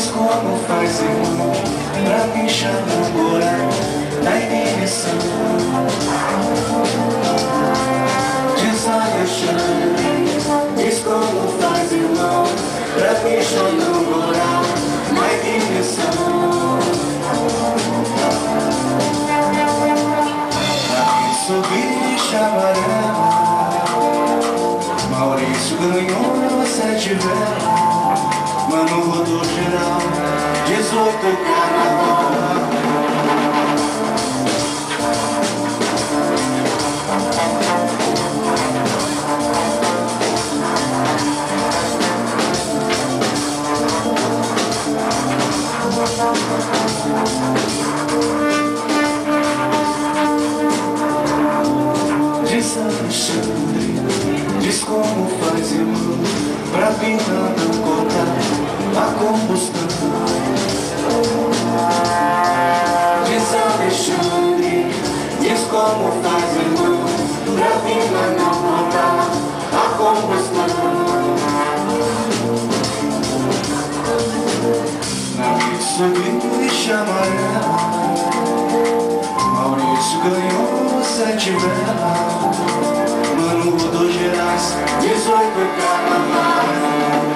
como faz, irmão, pra me chamurar da inibição. Diz Alexandre, diz como faz, irmão, pra me chamurar da inibição. Subir chamarela, Maurício ganhou 7 velas. Mano rodou geral, 18 carnaval. Diz Alexandre, diz como faz, irmão, pra pintar não cortar a combustão. Diz Alexandre, diz como faz, irmão, pra pintar não cortar a combustão. Na Mitsubishi amarela, Maurício ganhou 7 velas. Mano rodou Gerais, 18 carnaval.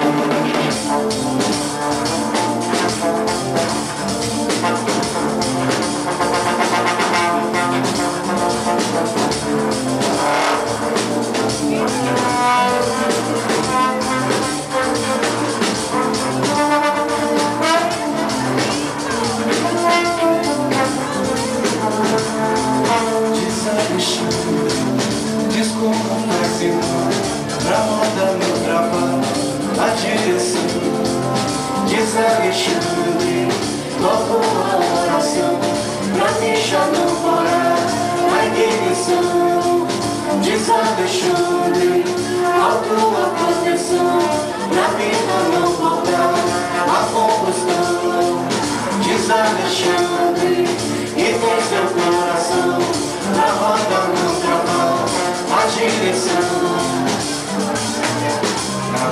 Diz Alexandre, diz como faz, irmão, pra mandar meu trabalho a direção. Diz Alexandre, toco a oração pra deixar não parar a ignição. Diz Alexandre, a tua proteção pra vida não voltar a combustão. Diz Alexandre, e tem seu coração pra roda não travar a direção. Na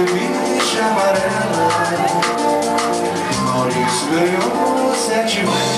Mitsubishi amarela, Maurício ganhou 7 velas.